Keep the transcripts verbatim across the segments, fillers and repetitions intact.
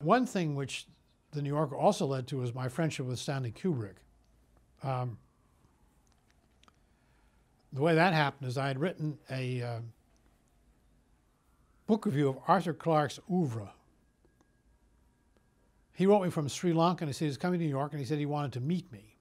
One thing which the New Yorker also led to was my friendship with Stanley Kubrick. Um, the way that happened is I had written a uh, book review of Arthur Clarke's oeuvre. He wrote me from Sri Lanka, and he said he was coming to New York, and he said he wanted to meet me.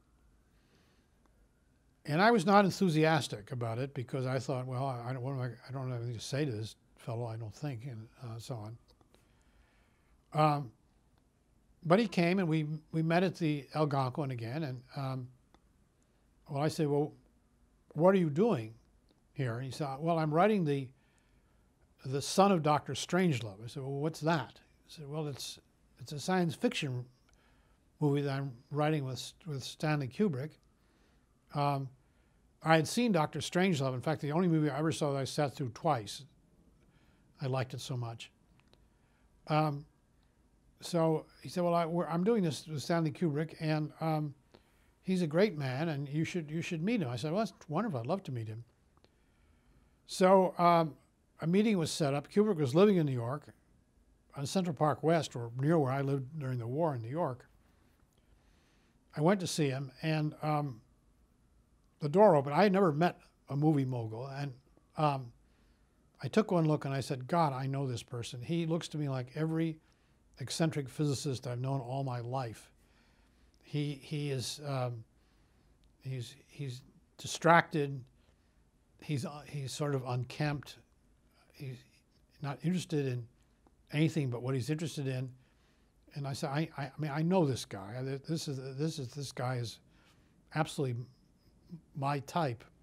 And I was not enthusiastic about it because I thought, well, I don't, what am I, I don't have anything to say to this fellow, I don't think, and uh, so on. Um, but he came, and we, we met at the Algonquin again, and um, well, I said, well, what are you doing here? And he said, well, I'm writing the, the son of Doctor Strangelove. I said, well, what's that? He said, well, it's, it's a science fiction movie that I'm writing with, with Stanley Kubrick. Um, I had seen Doctor Strangelove. In fact, the only movie I ever saw that I sat through twice. I liked it so much. Um, so he said, well, I, we're, I'm doing this with Stanley Kubrick, and um, he's a great man, and you should, you should meet him. I said, well, that's wonderful. I'd love to meet him. So um, a meeting was set up. Kubrick was living in New York on Central Park West, or near where I lived during the war in New York. I went to see him, and um, the door opened. I had never met a movie mogul, and um, I took one look and I said, God, I know this person. He looks to me like every eccentric physicist I've known all my life. He, he is, um, he's, he's distracted. He's, uh, he's sort of unkempt. He's not interested in anything but what he's interested in. And I said, I, I, I mean, I know this guy. This is, this is, this guy is absolutely my type.